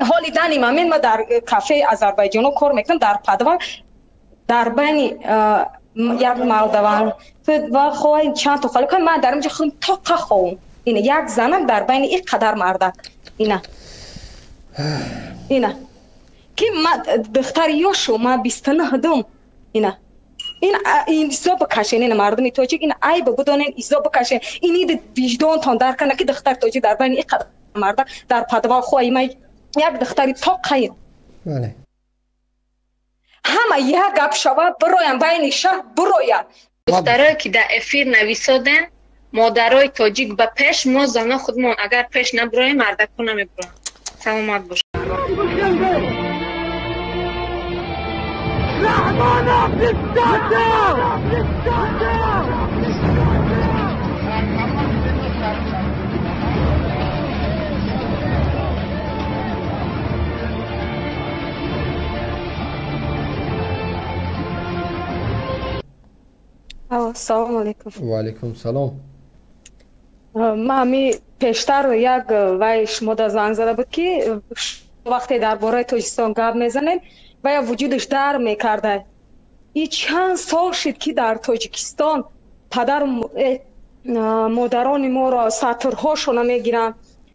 حالی دانی من در کافه آذربایجان کار میکنم در پدوان در بین یک مالدوان و خواهی چند تا خالی کنم من در اینجا خون تا خواهم اینه یک زنم در بین این قدر مردک اینه که من دختر یوشو من 29 دوم اینه این ایزا بکشین این مردمی توجیک این عیب بدونین ایزا بکشین اینی وجدان تان در کنه که دختر توجیک در بین این قدر مردک در پدوان خواهی من یک دختری تا قیم بله همه یک گپ شود برایم بین شهر برایم دخترایی که در افیر نویسادن مادرای تاجیک به پیش ما زنان خودمون اگر پیش نبرایم مردکو نمیبرایم سلامت باشه سلام علیکم. و علیکم سلام. من می پیشتر یک وای شما در زنگ زده بود که وقتی درباره تاجیکستان گپ میزنید و یا وجودش در میکرده. این چند سال شد که در تاجیکستان پدر مادران ما را سطرهاشون میگیرن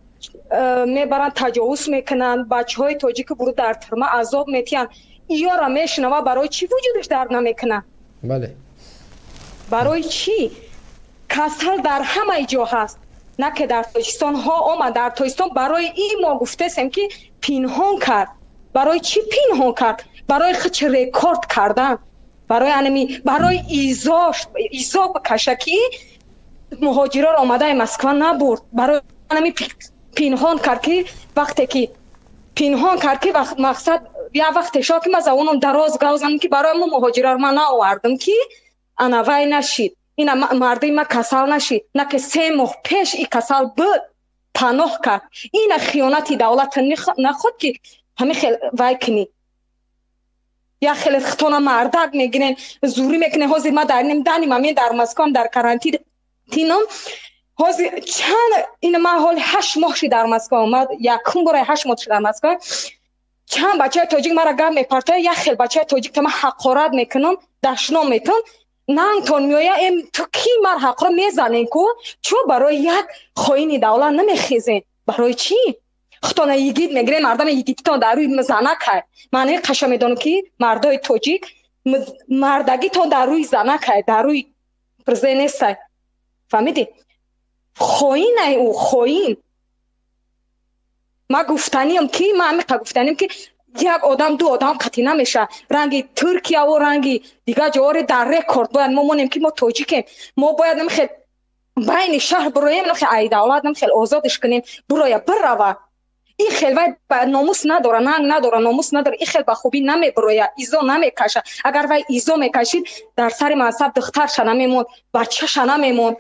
میبرن تجاوز میکنن بچه های تاجیک برو در ترمه عذاب میتین یا را میشنوه برای چی وجودش در نمیکنه؟ بله برای چی؟ کسل در همه جا هست نه که در تاجیکستان ها آمد در تاجیکستان برای این ما گفته سیم که پینهان کرد برای چی پینهان کرد؟ برای خچ ریکارد کردن برای ایزا بکشه که مهاجران آمده مسکو نبرد برای پینهان کرد که وقتی که پینهان کرد که مقصد یا وقتی شا که من اونم دراز گوزم که برای ما مهاجران من آوردم که انا وای نشید این مردی ما کسال نشید نه که 3 ماه پیش این کسال بود پناه کرد این خیانتی دولت نخود که همه خیلی وای کنی یا خیلی خطانه مردک میگیرن زوری میکنه حاضر ما در نیم دانیم همین در مسکو در کرانتین تینم حاضر چند این ما حال 8 ماه شد در مسکو اومد یکم برای 8 ماه شد در مسکو چند بچه تاجیک مرا گپ میپرته یا خیلی بچه تاجیک که من حقارت میکنم دشنا میتون نان تون میویا تو کی مر حق را میزنین کو چو برای یک خاین دولت نمیخیزین برای چی خطانه یگید میگیره مردم یگیدتان در روی زنک کرد معنی قشم میدونم که مردای تاجیک مردگی تان در روی زنک کرد در روی پرزه نیست فهمیدی خاین او خاین ما گفتنیم که ما همیقه گفتنیم که یک آدم دو آدم قطعی نمیشه رنگی ترکیه و رنگی دیگه جواری در رکورد باید ما مونیم که ما تاجیکیم ما باید نمیخواد بین شهر برویم نمیخواد ای دولت نمیخواد آزادش کنیم بروی بروه این خیلی وای ناموس نداره ننگ نداره ناموس نداره این خیلی به خوبی نمیبروی ایزا نمیکشه اگر وای ایزا میکشید در سر منصب دخترش نمیمون بچه‌ش نمیمون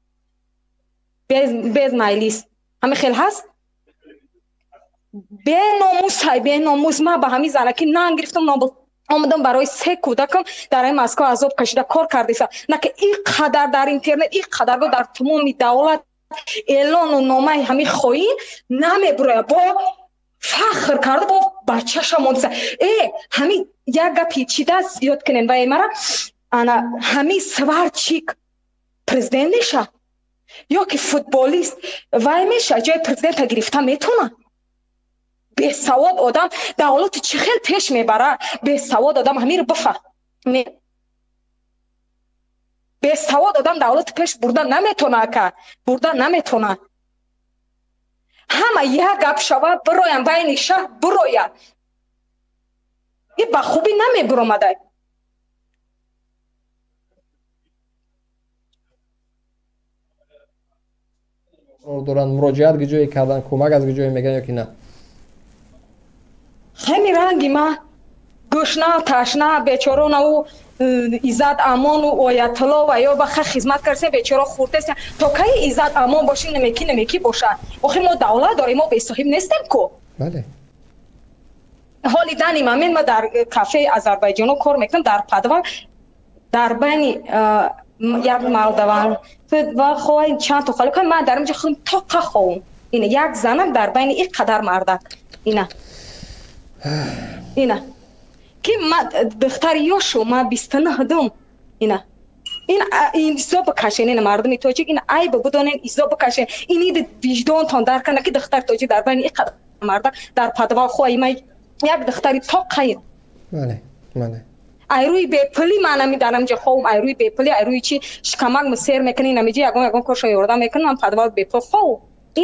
bez مایلیست همه خیلی هست به ناموس ما به همین زنه که نان گرفتم آمدم برای 3 کودکم در این مسکو عذاب کشیده کار کردیسم نه که این قدر در اینترنت این قدر در تمام دولت اعلان و نامه همین خواهی نمیبره با فخر کرده با بچه شما همین یک گپی چیده زیاد کنین و ایمارا همین سوارچیک پرزیدنت میشه یا که فوتبالیست وای میشه جای پرزیدنت گرفته میتونه به سواد آدم دولت چه خیلی پیش میبره به سواد آدم همین رو بفهمه به سواد آدم دولت پیش بردن نمیتونه که بردن نمیتونه همه یک گپ شود برایم بین شهر برایم این به خوبی نمیبرامده دارن مراجعت گجایی کردن کمک از گجایی میگن یا که نه همین رنگی ما گشنه تشنه بیچارون او عزت امان و آیت الله و یا بخیر خدمت کرده بیچاره خورده است تا کی عزت امان باشین نمیکی باشه آخه ما دولت داریم ما به صاحب نیستیم کو بله حالی دانی من در کافه آذربایجان کار میکنم در پدوان در بین یک مالدوان و خواهی چند تا خالی کنم من در اینجا خون تا خواهم اینه یک زنم در بین این قدر مردک اینه اینا که ما دختر یاشو ما 29 دم اینا این ایزا بکشین این مردم تاجیک این عیب بدونین ایزا بکشین اینی وجدان تان در کنه که دختر تاجیک در بین یک مرد در پدوال خواهی ما یک دختری تا قید بله بله ایروی بپلی من نمیدانم جا خوام ایروی بپلی ایروی چی شکمک مسیر میکنی نمیجی اگون کارشو یوردم میکنم من پدوال بپل خو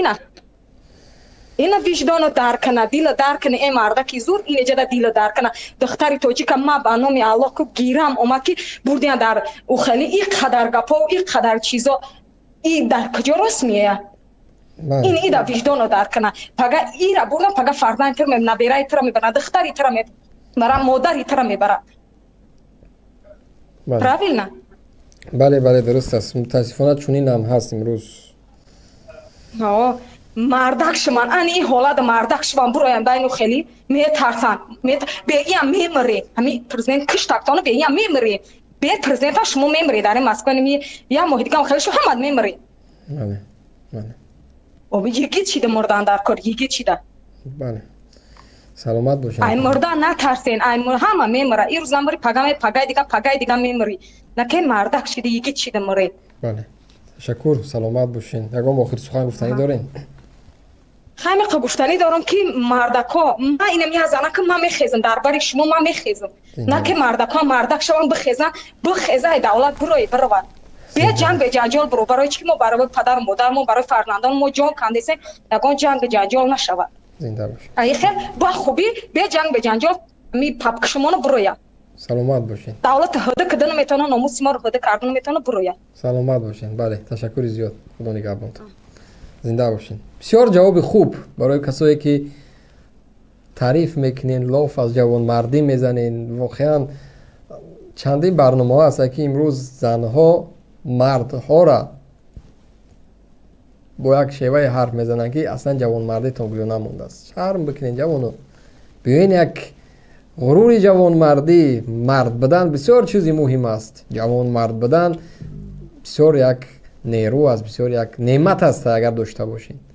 اینا وجدانو در کنه دیل در کنه این مرد کی زور این جدا دیل در کنه دختری تاجیک ما به نام الله کو گیرم اومد که بردین در او خیلی این قدر گپا و این قدر چیزا این در کجا رسمیه این ایدا وجدانو در کنه پگه ایرا بردن پگه فردان تر نبیرای تر میبره دختری تر میبره مادری تر میبره правильно بله بله درست است متاسفانه چنین هم هست امروز مردکش من این حالت مردکش من برایم داینو خیلی میترسن بگیم میمری همین پرزیدنت کش تاکتانو بگیم میمری به پرزیدنت شما میمری در مسکن می یا محیطگام خیلی شو همه میمری بله بله او یکی چیده مردن در کار یکی چیده بله سلامت باشین این مردن نترسین این همه میمره این روز نمبری پگای دیگه میمری نکه مردکش دیگه یکی چیده مری بله تشکر سلامت باشین یکم آخر سخن گفتنی دارین خیلی گفتنی دارم که مردکا من اینم یه زنه که من میخیزم درباره شما من میخیزم نه که مردکا مردک شوان بخیزن دولت بروی برود بیا جنگ به جنجال برو برای چی ما برای پدر و مادر ما برای فرزندان ما جان کندیسیم یگان جنگ به جنجال نشود زنده باش ای خیر با خوبی بیا جنگ به جنجال می پاپ شما بروی سلامت باشین دولت هده کدن میتونه ناموس ما رو هده کردن میتونه بروی سلامت باشین بله تشکر زیاد خدا نگهبانتون زنده باشین بسیار جواب خوب برای کسایی که تعریف میکنین لاف از جوان مردی میزنین واقعا چندین برنامه هست که امروز زنها مردها را با یک شیوه حرف میزنن که اصلا جوان مردی تان گلو نمونده است شرم بکنین جوانو بیاین یک غرور جوان مردی مرد بدن بسیار چیزی مهم است جوان مرد بدن بسیار یک نیرو است بسیار یک نعمت است اگر داشته باشین